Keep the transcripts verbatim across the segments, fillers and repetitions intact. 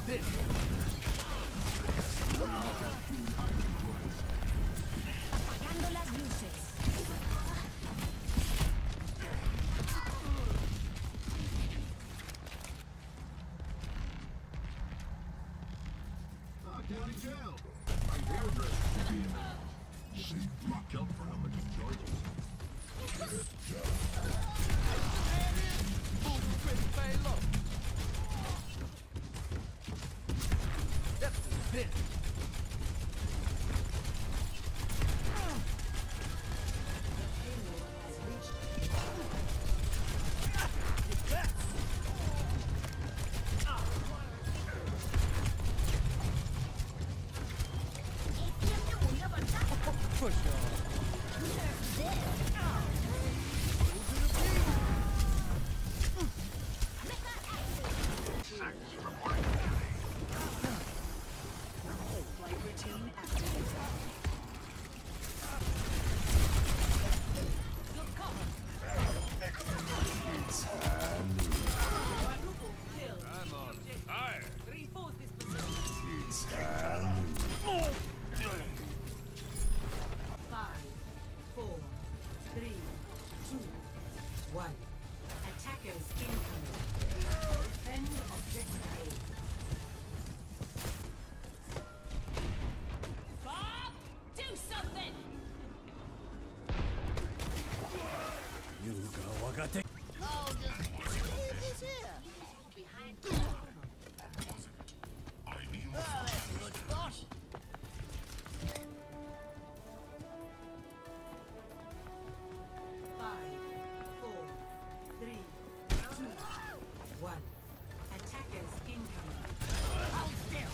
this. Apagando las luces. County jail. My hairdresser should be in there. She locked up for number charges. That's this. Push on. Flight routine activated. I'm on fire. Reinforce this position. Five, four, three, two, one. Attackers incoming. Defend objective A. Bob, do something! You go, Wagate. Oh, just leave this here. Behind the I need Oh, that's a good spot. Five, four, three, two, one. Attackers incoming. Hold still.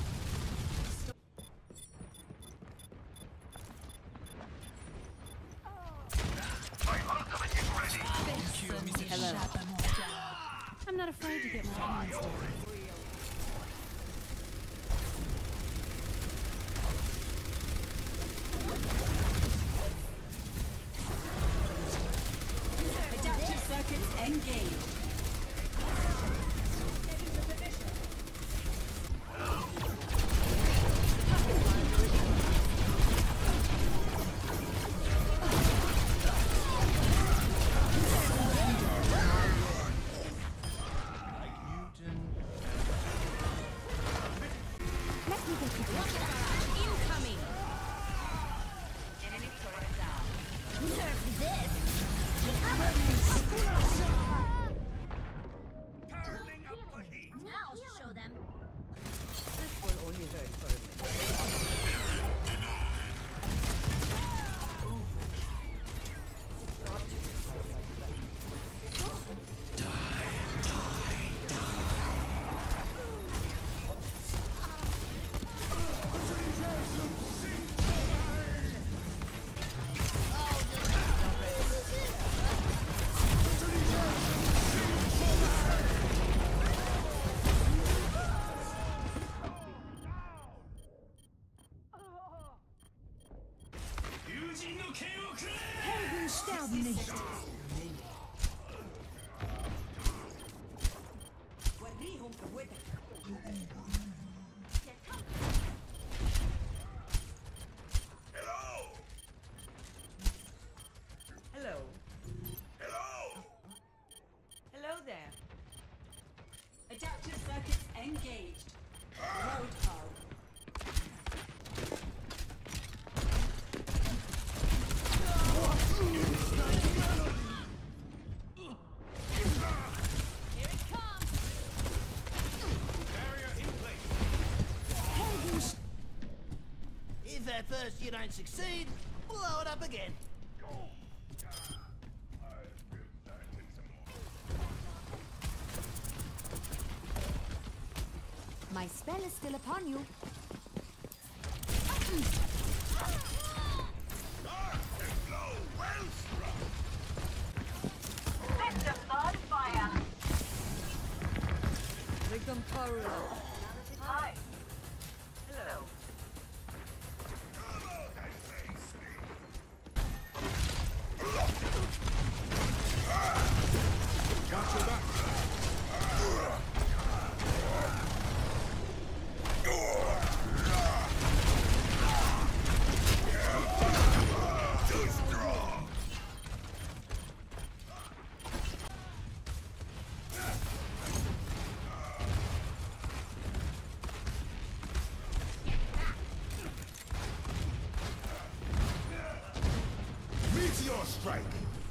Hello. I'm not afraid to get my hands dirty. Adaptive circuits engaged. Incoming! Enemy turret down. Nerf this! Turning up the heat. Now show them. This one only hurt for a minute. Helden sterben nicht. وريهم قوتك. Hello! Hello. Hello! Hello there. Adaptive circuits engaged. Road car. Here it comes. Barrier in place. If at first you don't succeed, blow it up again. My spell is still upon you. Dark and glow, well struck! Victim on fire. Victim power. Hi. Hello. Come on, I say, Got your back. your strike.